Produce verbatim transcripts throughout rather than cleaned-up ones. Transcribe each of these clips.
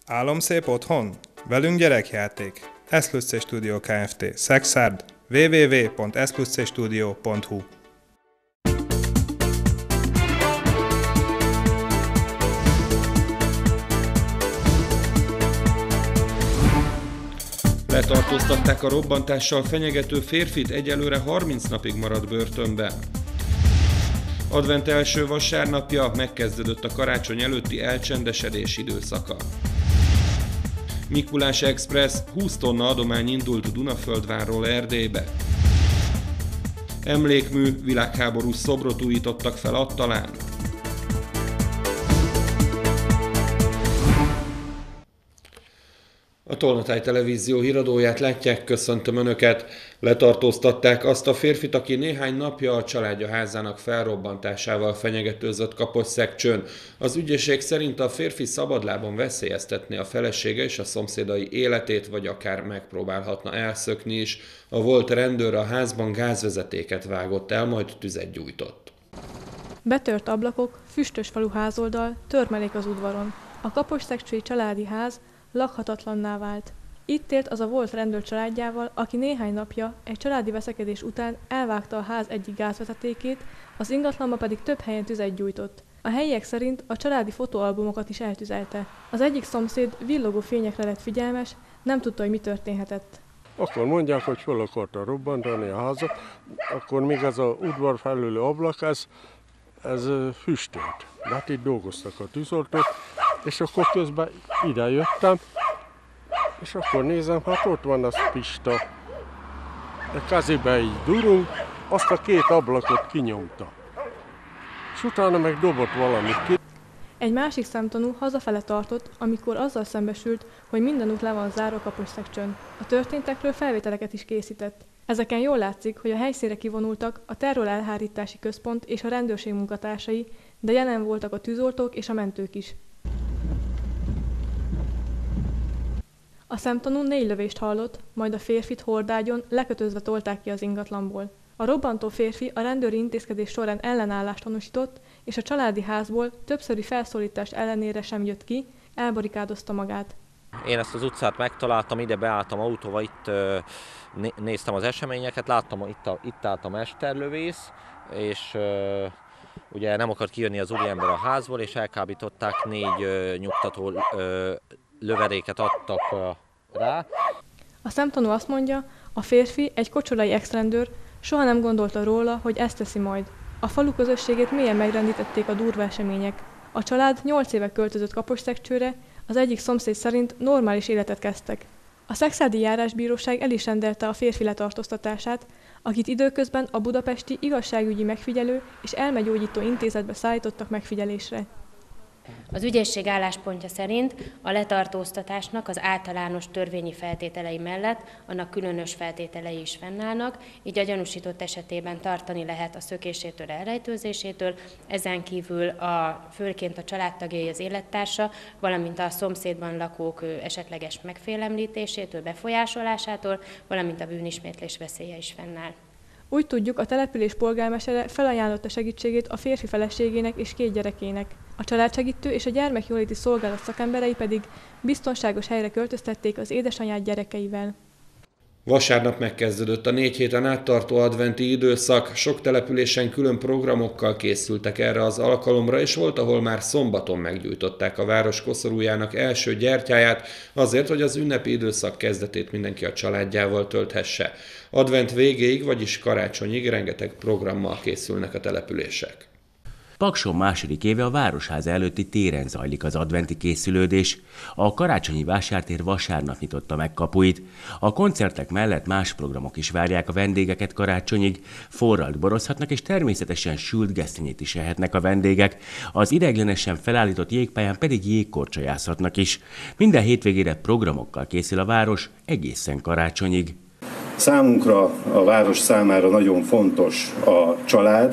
Álomszép otthon? Velünk gyerekjáték. S plusz C Studio Kft. Szexárd. double-u double-u double-u pont s plusz c studio pont h u Letartóztatták a robbantással fenyegető férfit, egyelőre harminc napig maradt börtönben. Advent első vasárnapja, megkezdődött a karácsony előtti elcsendesedés időszaka. Mikulás Express, húsz tonna adomány indult Dunaföldvárról Erdélybe. Emlékmű, világháborús szobrot újítottak fel Attalán. A Tolnatáj Televízió híradóját látják, köszöntöm Önöket. Letartóztatták azt a férfit, aki néhány napja a családja házának felrobbantásával fenyegetőzött Kaposszegcsőn. Az ügyészség szerint a férfi szabadlábon veszélyeztetné a felesége és a szomszédai életét, vagy akár megpróbálhatna elszökni is. A volt rendőr a házban gázvezetéket vágott el, majd tüzet gyújtott. Betört ablakok, füstös falu házoldal, törmelék az udvaron. A kaposszegcsői családi ház lakhatatlanná vált. Itt élt az a volt rendőr családjával, aki néhány napja egy családi veszekedés után elvágta a ház egyik gázvezetékét, az ingatlanba pedig több helyen tüzet gyújtott. A helyiek szerint a családi fotóalbumokat is eltüzelte. Az egyik szomszéd villogó fényekre lett figyelmes, nem tudta, hogy mi történhetett. Akkor mondják, hogy fel akarta robbantani a házat, akkor még ez az udvar felülő ablak, ez, ez füstölt. De hát itt dolgoztak a tűzoltók, és akkor közben ide jöttem, és akkor nézem, hát ott van az Pista. A kezébe így durunk, azt a két ablakot kinyomta. És utána meg dobott valamit ki. Egy másik szemtanú hazafele tartott, amikor azzal szembesült, hogy minden út le van zárva Kaposszegcsőn. A történtekről felvételeket is készített. Ezeken jól látszik, hogy a helyszínre kivonultak a terrorelhárítási központ és a rendőrség munkatársai, de jelen voltak a tűzoltók és a mentők is. A szemtanú négy lövést hallott, majd a férfit hordágyon lekötözve tolták ki az ingatlanból. A robbantó férfi a rendőri intézkedés során ellenállást tanúsított, és a családi házból többszöri felszólítás ellenére sem jött ki, elbarikádozta magát. Én ezt az utcát megtaláltam, ide beálltam autóval, itt ö, néztem az eseményeket, láttam, itt, a, itt állt a mesterlövész, és ö, ugye nem akart kijönni az úriember a házból, és elkábították, négy ö, nyugtató ö, lövedéket adtak ö, rá. A szemtanú azt mondja, a férfi, egy kocsorai ex-rendőr, soha nem gondolta róla, hogy ezt teszi majd. A falu közösségét mélyen megrendítették a durva események. A család nyolc éve költözött Kaposszegcsőre, az egyik szomszéd szerint normális életet kezdtek. A szekszárdi járásbíróság el is rendelte a férfi letartóztatását, akit időközben a budapesti igazságügyi megfigyelő és elmegyógyító intézetbe szállítottak megfigyelésre. Az ügyészség álláspontja szerint a letartóztatásnak az általános törvényi feltételei mellett annak különös feltételei is fennállnak, így a gyanúsított esetében tartani lehet a szökésétől, elrejtőzésétől, ezen kívül a, főként a családtagjai, az élettársa, valamint a szomszédban lakók esetleges megfélemlítésétől, befolyásolásától, valamint a bűnismétlés veszélye is fennáll. Úgy tudjuk, a település polgármestere felajánlotta segítségét a férfi feleségének és két gyerekének. A családsegítő és a gyermekjóléti szolgálat szakemberei pedig biztonságos helyre költöztették az édesanyját gyerekeivel. Vasárnap megkezdődött a négy héten áttartó adventi időszak, sok településen külön programokkal készültek erre az alkalomra, és volt, ahol már szombaton meggyújtották a város koszorújának első gyertyáját, azért, hogy az ünnepi időszak kezdetét mindenki a családjával tölthesse. Advent végéig, vagyis karácsonyig rengeteg programmal készülnek a települések. Pakson második éve a Városháza előtti téren zajlik az adventi készülődés. A karácsonyi vásártér vasárnap nyitotta meg kapuit. A koncertek mellett más programok is várják a vendégeket karácsonyig. Forralt borozhatnak, és természetesen sült gesztenyét is ehetnek a vendégek. Az ideiglenesen felállított jégpályán pedig jégkorcsolyázhatnak is. Minden hétvégére programokkal készül a város egészen karácsonyig. Számunkra, a város számára nagyon fontos a család,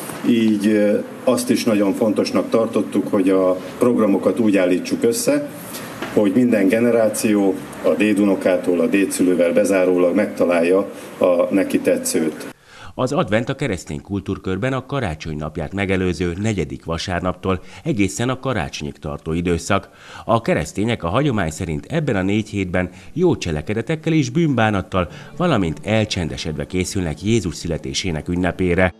így azt is nagyon fontosnak tartottuk, hogy a programokat úgy állítsuk össze, hogy minden generáció a dédunokától a dédszülővel bezárólag megtalálja a neki tetszőt. Az advent a keresztény kultúrkörben a karácsony napját megelőző negyedik vasárnaptól egészen a karácsonyig tartó időszak. A keresztények a hagyomány szerint ebben a négy hétben jó cselekedetekkel és bűnbánattal, valamint elcsendesedve készülnek Jézus születésének ünnepére.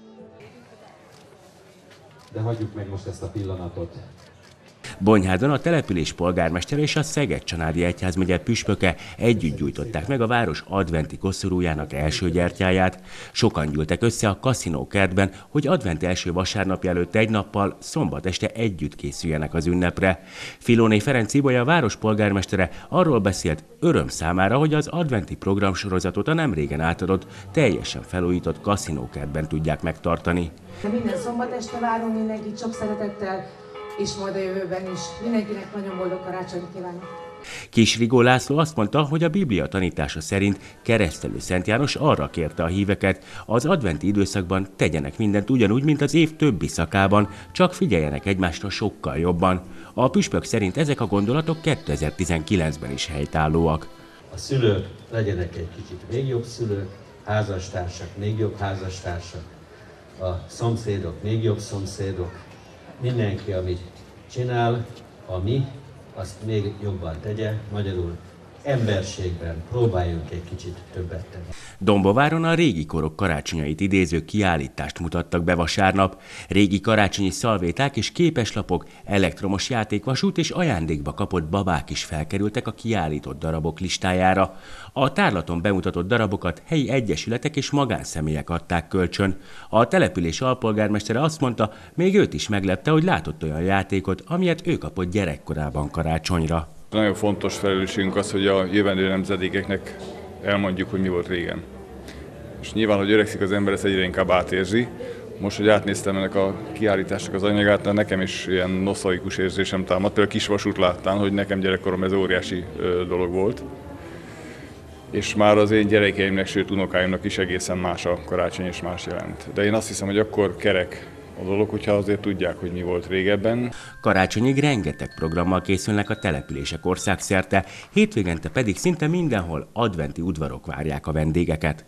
De hagyjuk meg most ezt a pillanatot. Bonyhádon a település polgármestere és a Szeged-Csanádi Egyházmegye püspöke együtt gyújtották meg a város adventi koszorújának első gyertyáját. Sokan gyűltek össze a Kaszinó kertben, hogy advent első vasárnapja előtt egy nappal, szombat este együtt készüljenek az ünnepre. Filóné Ferenc Ibolya, a város polgármestere arról beszélt, öröm számára, hogy az adventi programsorozatot a nemrégen átadott, teljesen felújított Kaszinó kertben tudják megtartani. Minden szombat este várunk mindenkit sok szeretettel, és majd a jövőben is. Mindenkinek nagyon boldog karácsonyt kívánok! Kis Rigó László azt mondta, hogy a Biblia tanítása szerint Keresztelő Szent János arra kérte a híveket, az adventi időszakban tegyenek mindent ugyanúgy, mint az év többi szakában, csak figyeljenek egymásra sokkal jobban. A püspök szerint ezek a gondolatok kétezer-tizenkilencben is helytállóak. A szülők legyenek egy kicsit még jobb szülők, házastársak még jobb házastársak, a szomszédok még jobb szomszédok, mindenki, amit csinál, ami, azt még jobban tegye, magyarul emberségben próbáljunk egy kicsit többet tenni. Dombováron a régi korok karácsonyait idéző kiállítást mutattak be vasárnap. Régi karácsonyi szalvéták és képeslapok, elektromos játékvasút és ajándékba kapott babák is felkerültek a kiállított darabok listájára. A tárlaton bemutatott darabokat helyi egyesületek és magánszemélyek adták kölcsön. A település alpolgármestere azt mondta, még őt is meglepte, hogy látott olyan játékot, amilyet ő kapott gyerekkorában karácsonyra. Nagyon fontos felelősségünk az, hogy a jövendő nemzedékeknek elmondjuk, hogy mi volt régen. És nyilván, hogy öregszik az ember, ezt egyre inkább átérzi. Most, hogy átnéztem ennek a kiállításnak az anyagát, nekem is ilyen nosztalikus érzésem támadt. Például Kisvasút láttán, hogy nekem gyerekkorom ez óriási dolog volt. És már az én gyerekeimnek, sőt unokáimnak is egészen más a karácsony és más jelent. De én azt hiszem, hogy akkor kerek a dolog, hogyha azért tudják, hogy mi volt régebben. Karácsonyig rengeteg programmal készülnek a települések országszerte, hétvégente pedig szinte mindenhol adventi udvarok várják a vendégeket.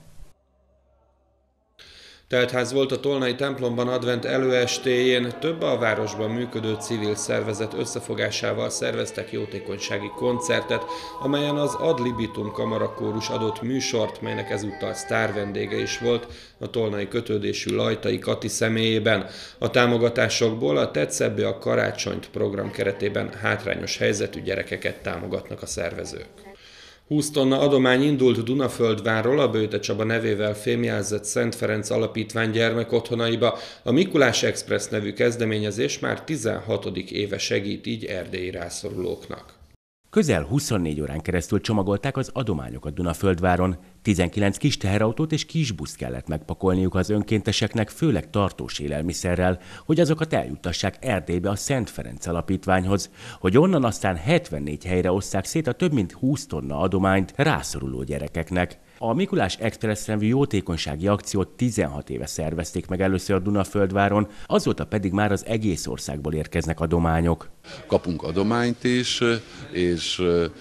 Teltház volt a Tolnai templomban advent előestéjén, több a városban működő civil szervezet összefogásával szerveztek jótékonysági koncertet, amelyen az Ad libitum kamarakórus adott műsort, melynek ezúttal sztárvendége is volt, a tolnai kötődésű Lajtai Kati személyében. A támogatásokból a Tetszebbé a karácsonyt program keretében hátrányos helyzetű gyerekeket támogatnak a szervezők. húsz tonna adomány indult Dunaföldvárról a Böjte Csaba nevével fémjelzett Szent Ferenc Alapítvány gyermekotthonaiba. A Mikulás Express nevű kezdeményezés már tizenhatodik éve segít így erdélyi rászorulóknak. Közel huszonnégy órán keresztül csomagolták az adományokat Dunaföldváron. tizenkilenc kis teherautót és kisbuszt kellett megpakolniuk az önkénteseknek, főleg tartós élelmiszerrel, hogy azokat eljuttassák Erdélybe a Szent Ferenc Alapítványhoz, hogy onnan aztán hetvennégy helyre osszák szét a több mint húsz tonna adományt rászoruló gyerekeknek. A Mikulás Express nevű jótékonysági akciót tizenhat éve szervezték meg először a Dunaföldváron, azóta pedig már az egész országból érkeznek adományok. Kapunk adományt is, és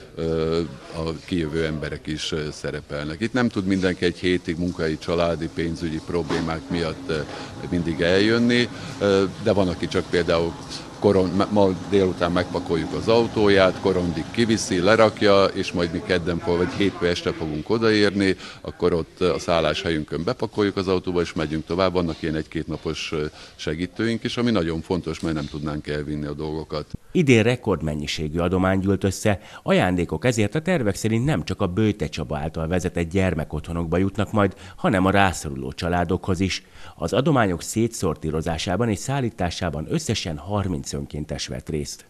a kijövő emberek is szerepelnek. Itt nem tud mindenki egy hétig munkai, családi, pénzügyi problémák miatt mindig eljönni, de van, aki csak például Koron, ma délután megpakoljuk az autóját, korondig kiviszi, lerakja, és majd mi kedden vagy hétfő este fogunk odaérni, akkor ott a szálláshelyünkön bepakoljuk az autóba, és megyünk tovább. Vannak ilyen egy-két napos segítőink is, ami nagyon fontos, mert nem tudnánk elvinni a dolgokat. Idén rekordmennyiségű adomány gyűlt össze, ajándékok ezért a tervek szerint nem csak a Böjte Csaba által vezetett gyermekotthonokba jutnak majd, hanem a rászoruló családokhoz is. Az adományok szétszortírozásában és szállításában összesen harminc önkéntes vett részt.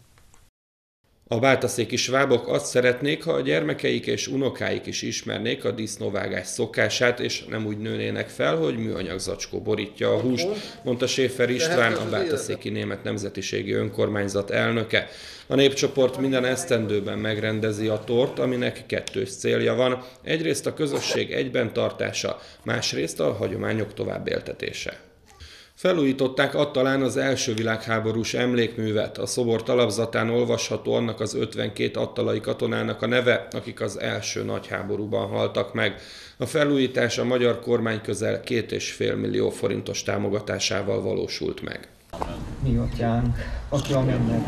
A báltaszéki svábok azt szeretnék, ha a gyermekeik és unokáik is ismernék a disznóvágás szokását, és nem úgy nőnének fel, hogy műanyag zacskó borítja a húst, mondta Schäfer István, a báltaszéki német nemzetiségi önkormányzat elnöke. A népcsoport minden esztendőben megrendezi a tort, aminek kettős célja van. Egyrészt a közösség egyben tartása, másrészt a hagyományok továbbéltetése. Felújították Attalán az első világháborús emlékművet. A szobor talapzatán olvasható annak az ötvenkét attalai katonának a neve, akik az első nagyháborúban haltak meg. A felújítás a magyar kormány közel két és fél millió forintos támogatásával valósult meg. Mi atyánk, aki a mennek.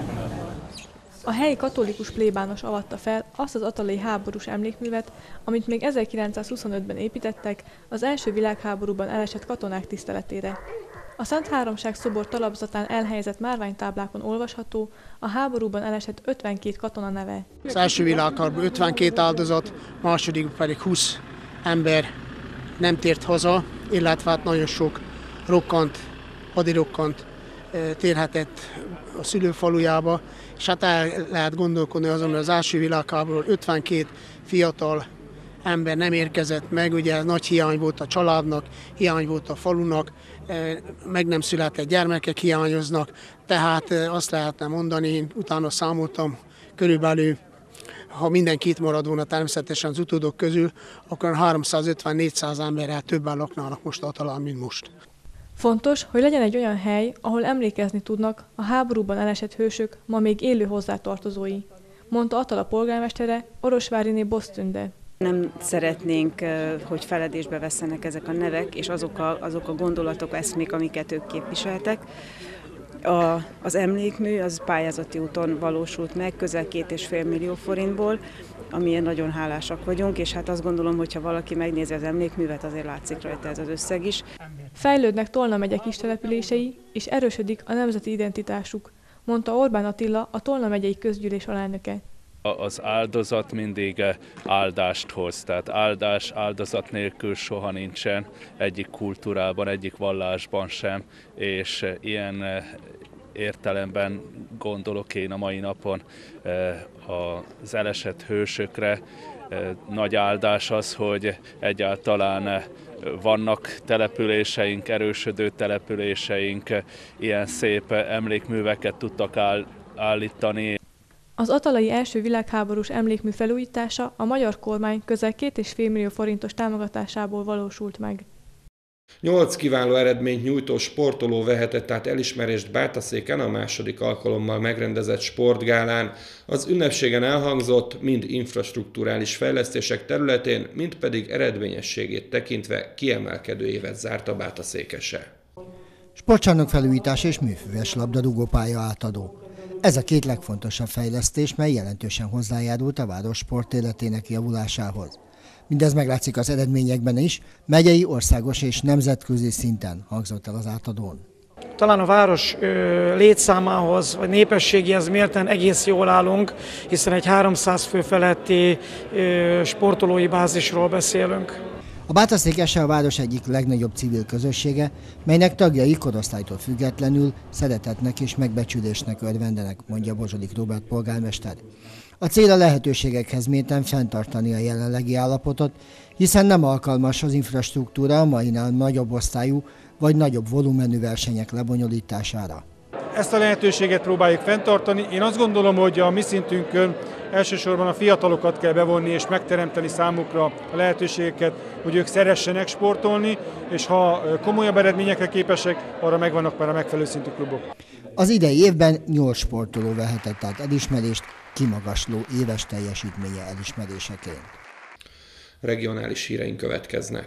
A helyi katolikus plébános avatta fel azt az attalai háborús emlékművet, amit még ezerkilencszázhuszonötben építettek az első világháborúban elesett katonák tiszteletére. A Szent Háromság szobor talapzatán elhelyezett márványtáblákon olvasható a háborúban elesett ötvenkét katona neve. Az első világháborúban ötvenkét áldozat, második pedig húsz ember nem tért haza, illetve hát nagyon sok rokkant, hadirokkant térhetett a szülőfalujába, és hát el lehet gondolkodni azon, hogy az első világháborúban ötvenkét fiatal ember nem érkezett meg, ugye nagy hiány volt a családnak, hiány volt a falunak, meg nem született gyermekek hiányoznak, tehát azt lehetne mondani, én utána számoltam körülbelül, ha mindenki itt marad volna természetesen az utódok közül, akkor háromszázötven-négyszáz emberrel többen laknának most Attalán, mint most. Fontos, hogy legyen egy olyan hely, ahol emlékezni tudnak a háborúban elesett hősök, ma még élő hozzátartozói, mondta Attala polgármestere, Orosváriné Bosztünde. Nem szeretnénk, hogy feledésbe vesszenek ezek a nevek, és azok a, azok a gondolatok, eszmék, amiket ők képviseltek. A, az emlékmű az pályázati úton valósult meg, közel két és fél millió forintból, amilyen nagyon hálásak vagyunk, és hát azt gondolom, hogy ha valaki megnézi az emlékművet, azért látszik rajta ez az összeg is. Fejlődnek Tolna megye kistelepülései, és erősödik a nemzeti identitásuk, mondta Orbán Attila, a Tolna megyei közgyűlés alelnöke. Az áldozat mindig áldást hoz, tehát áldás, áldozat nélkül soha nincsen egyik kultúrában, egyik vallásban sem, és ilyen értelemben gondolok én a mai napon az elesett hősökre. Nagy áldás az, hogy egyáltalán vannak településeink, erősödő településeink, ilyen szép emlékműveket tudtak állítani. Az attalai első világháborús emlékmű felújítása a magyar kormány közel két és fél millió forintos támogatásából valósult meg. Nyolc kiváló eredményt nyújtó sportoló vehetett át elismerést Bátaszéken a második alkalommal megrendezett sportgálán. Az ünnepségen elhangzott mind infrastrukturális fejlesztések területén, mind pedig eredményességét tekintve kiemelkedő évet zárt a bátaszékese. Sportcsarnok felújítás és műfüves labdarúgópálya átadó. Ez a két legfontosabb fejlesztés, mely jelentősen hozzájárult a város sportéletének javulásához. Mindez meglátszik az eredményekben is, megyei, országos és nemzetközi szinten hangzott el az átadón. Talán a város ö, létszámához, vagy népességéhez mérten egész jól állunk, hiszen egy háromszáz fő feletti ö, sportolói bázisról beszélünk. A Bátaszékese a város egyik legnagyobb civil közössége, melynek tagjai korosztálytól függetlenül szeretetnek és megbecsülésnek örvendenek, mondja Bozsodik Róbert polgármester. A cél a lehetőségekhez mérten fenntartani a jelenlegi állapotot, hiszen nem alkalmas az infrastruktúra a mainál nagyobb osztályú vagy nagyobb volumenű versenyek lebonyolítására. Ezt a lehetőséget próbáljuk fenntartani. Én azt gondolom, hogy a mi szintünkön elsősorban a fiatalokat kell bevonni és megteremteni számukra a lehetőségeket, hogy ők szeressenek sportolni, és ha komolyabb eredményekre képesek, arra megvannak már a megfelelő szintű klubok. Az idei évben nyolc sportoló vehetett át elismerést, kimagasló éves teljesítménye elismeréseként. Regionális híreink következnek.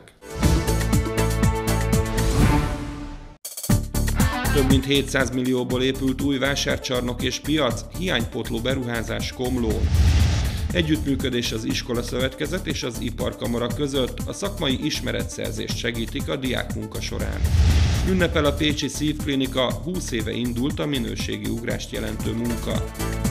Több mint hétszáz millióból épült új vásárcsarnok és piac, hiánypótló beruházás Komlón. Együttműködés az Iskolaszövetkezet és az Iparkamara között, a szakmai ismeretszerzést segítik a diákmunka során. Ünnepel a Pécsi Szívklinika, húsz éve indult a minőségi ugrást jelentő munka.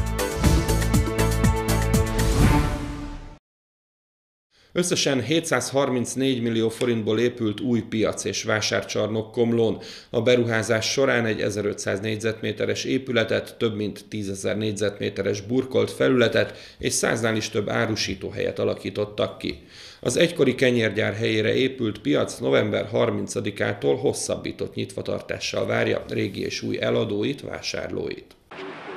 Összesen hétszázharmincnégy millió forintból épült új piac és vásárcsarnok Komlón. A beruházás során egy ezerötszáz négyzetméteres épületet, több mint tízezer négyzetméteres burkolt felületet és száznál is több árusítóhelyet alakítottak ki. Az egykori kenyérgyár helyére épült piac november harmincadikától hosszabbított nyitvatartással várja régi és új eladóit, vásárlóit.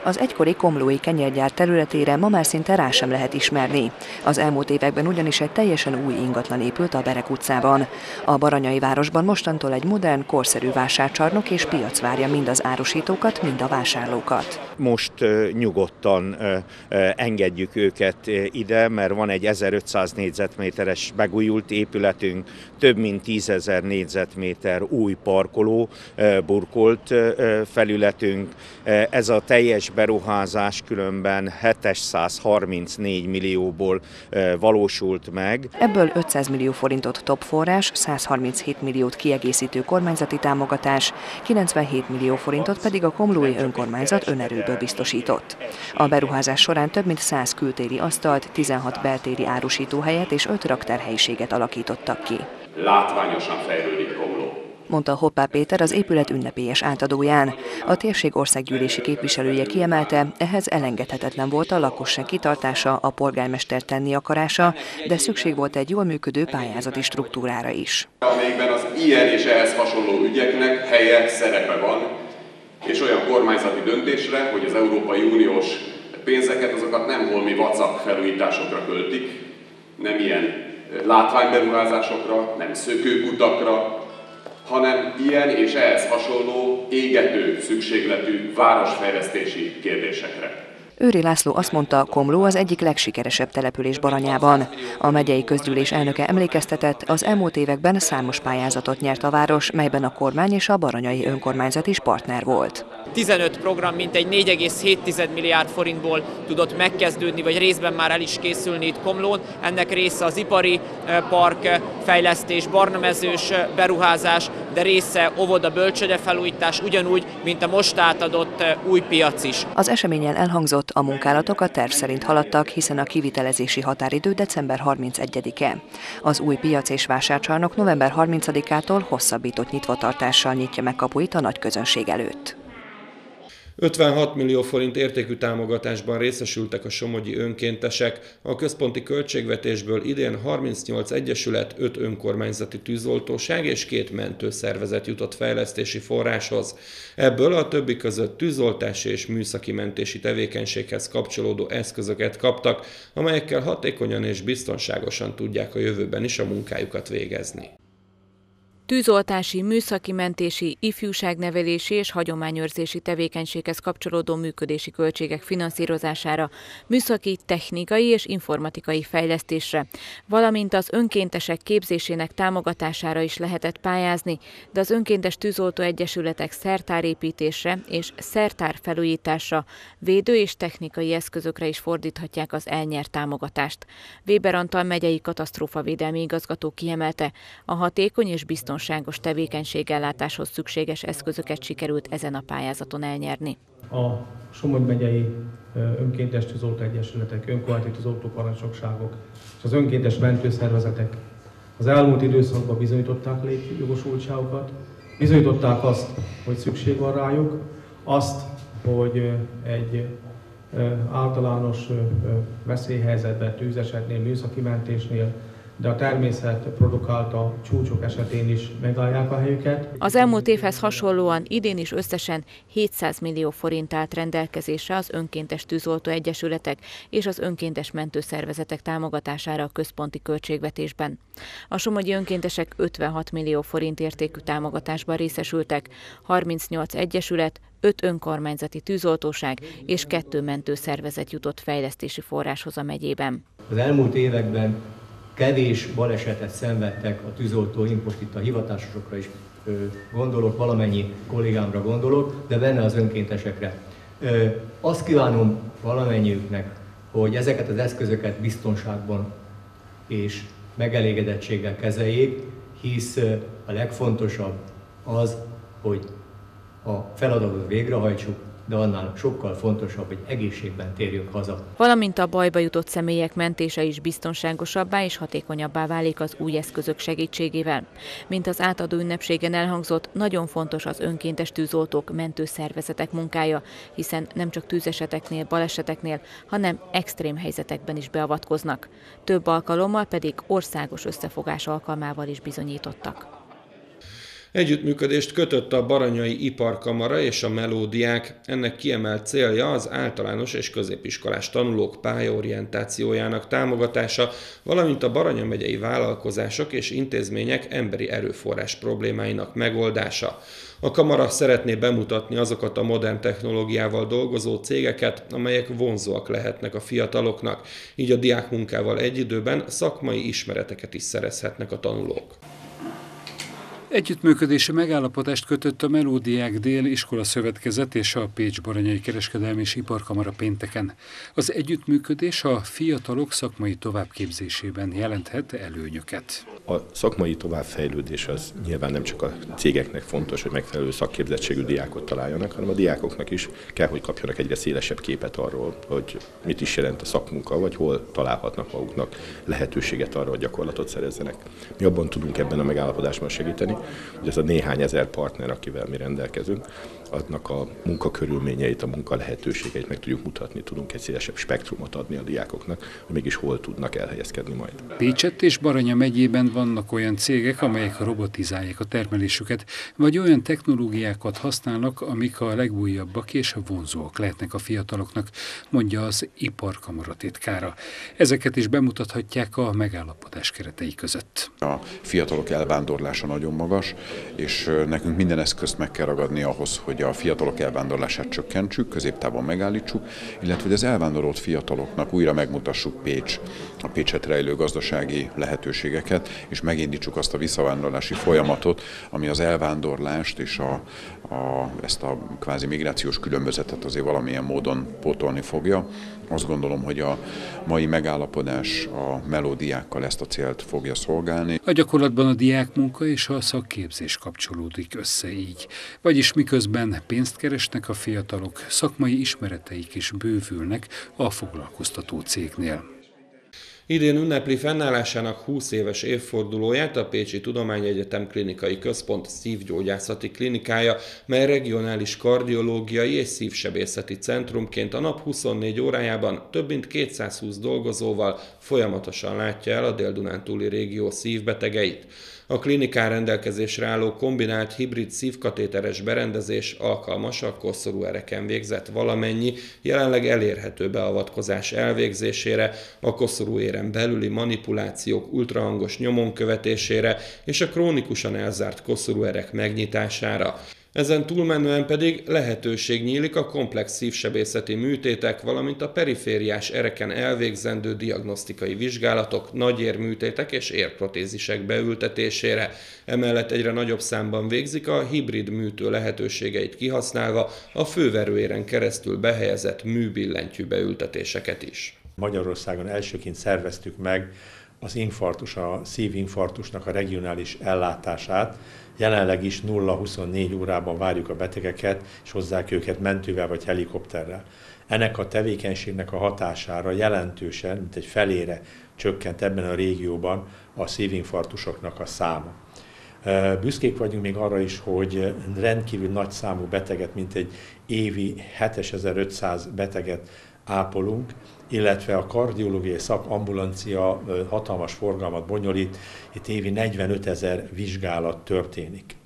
Az egykori komlói kenyérgyár területére ma már szinte rá sem lehet ismerni. Az elmúlt években ugyanis egy teljesen új ingatlan épült a Berek utcában. A Baranyai városban mostantól egy modern, korszerű vásárcsarnok és piac várja mind az árusítókat, mind a vásárlókat. Most uh, nyugodtan uh, uh, engedjük őket uh, ide, mert van egy ezerötszáz négyzetméteres megújult épületünk, több mint tízezer négyzetméter új parkoló, uh, burkolt uh, felületünk. Uh, ez a teljes beruházás különben hétszázharmincnégy millióból uh, valósult meg. Ebből ötszáz millió forintot top forrás, százharminchét milliót kiegészítő kormányzati támogatás, kilencvenhét millió forintot pedig a komlói önkormányzat önerőből biztosított. A beruházás során több mint száz kültéri asztalt, tizenhat beltéri árusítóhelyet és öt raktárhelyiséget alakítottak ki. Látványosan fejlődik Komló, mondta Hoppá Péter az épület ünnepélyes átadóján. A térség országgyűlési képviselője kiemelte, ehhez elengedhetetlen volt a lakosság kitartása, a polgármester tenni akarása, de szükség volt egy jól működő pályázati struktúrára is. Amelyikben az ilyen és ehhez hasonló ügyeknek helye, szerepe van, és olyan kormányzati döntésre, hogy az Európai Uniós pénzeket, azokat nem holmi vacak felújításokra költik, nem ilyen látványberuházásokra, nem szökőkutakra, hanem ilyen és ehhez hasonló égető szükségletű városfejlesztési kérdésekre. Őri László azt mondta, Komló az egyik legsikeresebb település Baranyában. A megyei közgyűlés elnöke emlékeztetett, az elmúlt években számos pályázatot nyert a város, melyben a kormány és a baranyai önkormányzat is partner volt. tizenöt program mintegy négy egész hét milliárd forintból tudott megkezdődni, vagy részben már el is készülni itt Komlón. Ennek része az ipari park fejlesztés, barnamezős beruházás, de része óvoda bölcsőde felújítás, ugyanúgy, mint a most átadott új piac is. Az eseményen elhangzott, a munkálatok a terv szerint haladtak, hiszen a kivitelezési határidő december harmincegyedike. Az új piac és vásárcsarnok november harmincadikától hosszabbított nyitvatartással nyitja meg kapuit a nagy közönség előtt. ötvenhat millió forint értékű támogatásban részesültek a somogyi önkéntesek. A központi költségvetésből idén harmincnyolc egyesület, öt önkormányzati tűzoltóság és két mentőszervezet jutott fejlesztési forráshoz. Ebből a többi között tűzoltási és műszaki mentési tevékenységhez kapcsolódó eszközöket kaptak, amelyekkel hatékonyan és biztonságosan tudják a jövőben is a munkájukat végezni. Tűzoltási, műszaki mentési, ifjúságnevelési és hagyományőrzési tevékenységhez kapcsolódó működési költségek finanszírozására, műszaki, technikai és informatikai fejlesztésre, valamint az önkéntesek képzésének támogatására is lehetett pályázni, de az önkéntes tűzoltó egyesületek szertárépítésre és szertárfelújításra, védő és technikai eszközökre is fordíthatják az elnyert támogatást. Weber Antal megyei katasztrófavédelmi igazgató kiemelte, a hatékony és biztonságos biztonságos tevékenységellátáshoz szükséges eszközöket sikerült ezen a pályázaton elnyerni. A Somogy megyei önkéntes tűzoltó egyesületek, önkormányzati tűzoltóparancsnokságok és az önkéntes mentőszervezetek az elmúlt időszakban bizonyították létjogosultságukat, bizonyították azt, hogy szükség van rájuk, azt, hogy egy általános veszélyhelyzetben, tűzesetnél, műszaki mentésnél, de a természet produkálta csúcsok esetén is megállják a helyüket. Az elmúlt évhez hasonlóan idén is összesen hétszáz millió forint állt rendelkezésre az önkéntes tűzoltó egyesületek és az önkéntes mentőszervezetek támogatására a központi költségvetésben. A somogyi önkéntesek ötvenhat millió forint értékű támogatásban részesültek, harmincnyolc egyesület, öt önkormányzati tűzoltóság és kettő mentőszervezet jutott fejlesztési forráshoz a megyében. Az elmúlt években kevés balesetet szenvedtek a tűzoltóink, most itt a hivatásosokra is gondolok, valamennyi kollégámra gondolok, de benne az önkéntesekre. Azt kívánom valamennyiüknek, hogy ezeket az eszközöket biztonságban és megelégedettséggel kezeljék, hisz a legfontosabb az, hogy a feladatot végrehajtsuk, de annál sokkal fontosabb, hogy egészségben térjünk haza. Valamint a bajba jutott személyek mentése is biztonságosabbá és hatékonyabbá válik az új eszközök segítségével. Mint az átadó ünnepségen elhangzott, nagyon fontos az önkéntes tűzoltók, mentőszervezetek munkája, hiszen nem csak tűzeseteknél, baleseteknél, hanem extrém helyzetekben is beavatkoznak. Több alkalommal pedig országos összefogás alkalmával is bizonyítottak. Együttműködést kötött a Baranyai Iparkamara és a Melódiák. Ennek kiemelt célja az általános és középiskolás tanulók pályaorientációjának támogatása, valamint a Baranya megyei vállalkozások és intézmények emberi erőforrás problémáinak megoldása. A kamara szeretné bemutatni azokat a modern technológiával dolgozó cégeket, amelyek vonzóak lehetnek a fiataloknak, így a diákmunkával egy időben szakmai ismereteket is szerezhetnek a tanulók. Együttműködési megállapodást kötött a Melódiák Dél Iskola Szövetkezet és a Pécs-Baranyai Kereskedelmi és Iparkamara pénteken. Az együttműködés a fiatalok szakmai továbbképzésében jelenthet előnyöket. A szakmai továbbfejlődés az nyilván nem csak a cégeknek fontos, hogy megfelelő szakképzettségű diákot találjanak, hanem a diákoknak is kell, hogy kapjanak egyre szélesebb képet arról, hogy mit is jelent a szakmunka, vagy hol találhatnak maguknak lehetőséget arra, hogy gyakorlatot szerezzenek. Mi abban tudunk ebben a megállapodásban segíteni, hogy ez a néhány ezer partner, akivel mi rendelkezünk, annak a munkakörülményeit, a munka lehetőségeit meg tudjuk mutatni, tudunk egy szélesebb spektrumot adni a diákoknak, hogy mégis hol tudnak elhelyezkedni majd. Pécsett és Baranya megyében vannak olyan cégek, amelyek robotizálják a termelésüket, vagy olyan technológiákat használnak, amik a legújabbak és vonzóak lehetnek a fiataloknak, mondja az Iparkamara titkára. Ezeket is bemutathatják a megállapodás keretei között. A fiatalok elvándorlása nagyon magas, és nekünk minden eszközt meg kell ragadni ahhoz, hogy a fiatalok elvándorlását csökkentsük, középtávon megállítsuk, illetve hogy az elvándorolt fiataloknak újra megmutassuk Pécs, a Pécset rejlő gazdasági lehetőségeket, és megindítsuk azt a visszavándorlási folyamatot, ami az elvándorlást és a, a, ezt a kvázi migrációs különbözetet azért valamilyen módon pótolni fogja. Azt gondolom, hogy a mai megállapodás a Melódiákkal ezt a célt fogja szolgálni. A gyakorlatban a diákmunka és a szakképzés kapcsolódik össze így. Vagyis miközben pénzt keresnek a fiatalok, szakmai ismereteik is bővülnek a foglalkoztató cégnél. Idén ünnepli fennállásának húsz éves évfordulóját a Pécsi Tudományegyetem Klinikai Központ szívgyógyászati klinikája, mely regionális kardiológiai és szívsebészeti centrumként a nap huszonnégy órájában több mint kétszázhúsz dolgozóval folyamatosan látja el a Dél-Dunántúli régió szívbetegeit. A klinikán rendelkezésre álló kombinált hibrid szívkatéteres berendezés alkalmas a koszorú ereken végzett valamennyi, jelenleg elérhető beavatkozás elvégzésére, a koszorú éren belüli manipulációk ultrahangos nyomon követésére és a krónikusan elzárt koszorú erek megnyitására. Ezen túlmenően pedig lehetőség nyílik a komplex szívsebészeti műtétek, valamint a perifériás ereken elvégzendő diagnosztikai vizsgálatok, nagyérműtétek és érprotézisek beültetésére. Emellett egyre nagyobb számban végzik a hibrid műtő lehetőségeit kihasználva a főverőéren keresztül behelyezett műbillentyű beültetéseket is. Magyarországon elsőként szerveztük meg az infarktus, a szívinfarktusnak a regionális ellátását. Jelenleg is nulla huszonnégy órában várjuk a betegeket, és hozzák őket mentővel vagy helikopterrel. Ennek a tevékenységnek a hatására jelentősen, mint egy felére csökkent ebben a régióban a szívinfarktusoknak a száma. Büszkék vagyunk még arra is, hogy rendkívül nagy számú beteget, mint egy évi hétezer-ötszáz beteget ápolunk, illetve a kardiológiai szakambulancia hatalmas forgalmat bonyolít, itt évi negyvenötezer vizsgálat történik.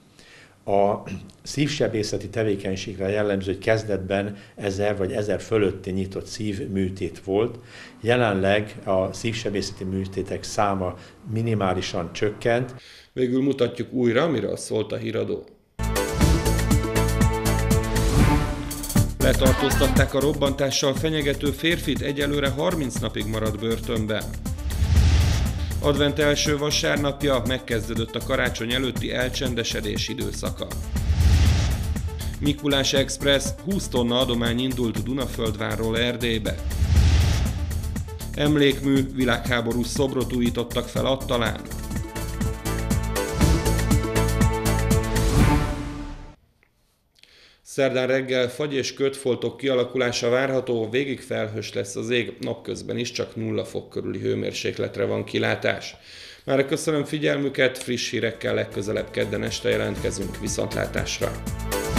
A szívsebészeti tevékenységre jellemző, hogy kezdetben ezer vagy ezer fölötti nyitott szívműtét volt, jelenleg a szívsebészeti műtétek száma minimálisan csökkent. Végül mutatjuk újra, miről szólt a híradó. Letartóztatták a robbantással fenyegető férfit, egyelőre harminc napig maradt börtönben. Advent első vasárnapja, megkezdődött a karácsony előtti elcsendesedés időszaka. Mikulás Express, húsz tonna adomány indult Dunaföldvárról Erdélybe. Emlékmű, világháborús szobrot újítottak fel Attalán. Szerdán reggel fagy és kötfoltok kialakulása várható, végig felhős lesz az ég, napközben is csak nulla fok körüli hőmérsékletre van kilátás. Mára köszönöm figyelmüket, friss hírekkel legközelebb kedden este jelentkezünk, viszontlátásra!